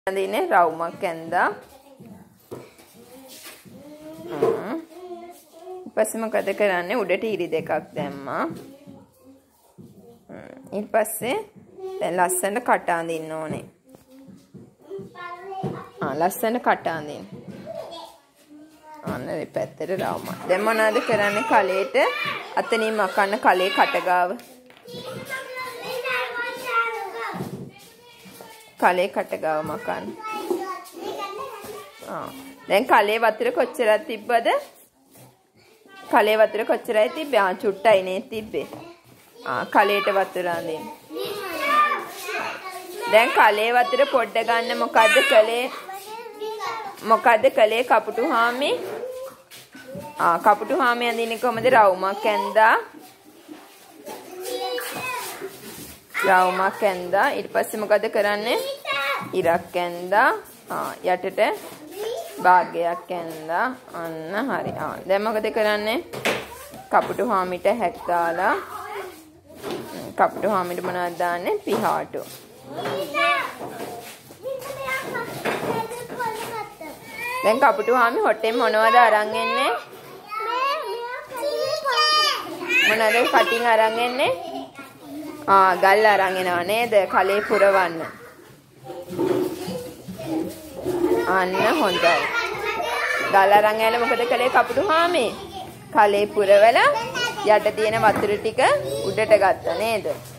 අඳින්නේ රවුමක් ඇඳා. ඊපස්සේ මොකද කරන්නේ උඩට ඉරි දෙකක් දැම්මා. ඊට පස්සේ දැන් ලස්සනට කට අඳින්න ඕනේ. ලස්සනට කට අඳින්න. අන්න මේ පැත්තට රවුම. දැන් මොනවද කරන්නේ කලේට අතනින් මකන්න කලේ කට ගාව. කලේ කට ගාව මකන්න. දැන් කලේ වතුර කොච්චරක් තිබ්බද? කලේ වතුර කොච්චරයි තිබ්බේ? චුට්ටයි නේ තිබ්බේ. කලේට වතුර අඳින්න. දැන් කලේ වතුර පොඩ්ඩ ගන්න මොකද්ද කලේ? මොකද්ද කලේ කපුටු හාමි? කපුටු හාමි අඳින්නේ කොහමද? රවුමක් ඇඳා. රවුමක් ඇඳා. ඊට පස්සේ මොකද කරන්නේ? ඉරක් ඇඳා. යටට භාගයක් ඇඳා. අන්න හරි. දැන් මොකද කරන්නේ? කපුටු හාමිට හැක් දාලා කපුටු හාමිට මොනවද දාන්නේ? පිහාටු. දැන් කපුටු හාමි හොටෙන් මොනවද අරන් එන්නේ? මොනවද කටින් අරන් එන්නේ? ගල් අරන් එනවා නේද? කලේ පුරවන්න. අන්න හොඳයි. ගල් අරන් ඇවිල්ලා මොකද කළේ කපුටු හාමි? කලේ පුරවලා යට තියෙන වතුර ටික උඩට ගත්තා නේද?